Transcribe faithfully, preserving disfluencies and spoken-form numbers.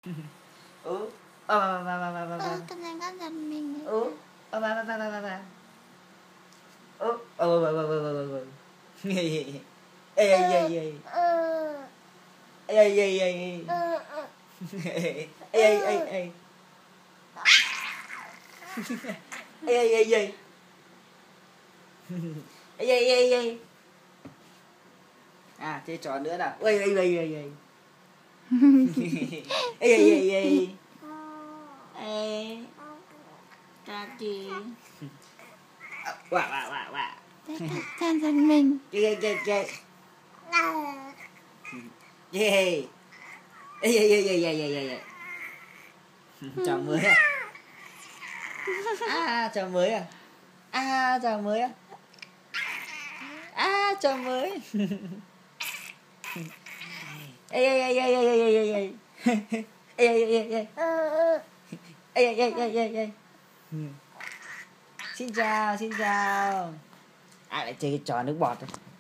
Ừ. Ờ bà bà bà bà bà bà. Cái này có giật mình. Ừ. Ờ bà bà bà bà bà bà. Ừ. Ờ bà bà bà bà bà bà. Ê ê ê ê. Ê ê ê ê. Ê ê ê ê. Ê ê ê ê. Ê ê ê ê. À chơi trò nữa nào. Ê ê ê ê ê. Ê ê ê ê. Ê. Cha chi. Wow wow wow wow. Cha giật mình. Ghê ghê ghê. Ghê. Ê ê ê ê ê ê ê ê. Chào mới à? À chào mới à? À chào mới à? À chào mới. Ê ê ê ê ê ê ê ê ê. Ê ê ê ê. Ê ê ê ê ê ê. Xin chào, xin chào. À lại chơi cái trò nước bọt rồi.